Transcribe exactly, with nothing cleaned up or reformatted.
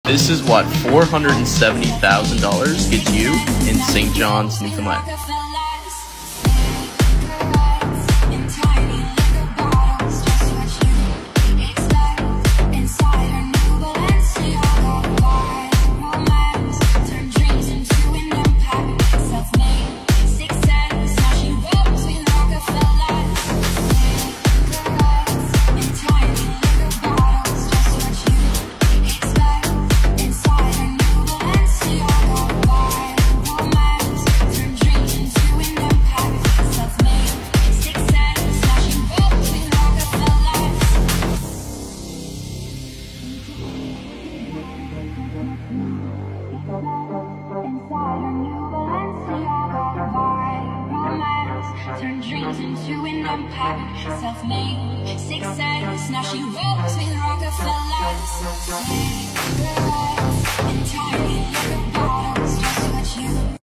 This is what four hundred seventy thousand dollars gets you in Saint John's, Newfoundland. Turn dreams into an empire, self-made, success. Now she rolls with Rockefellers.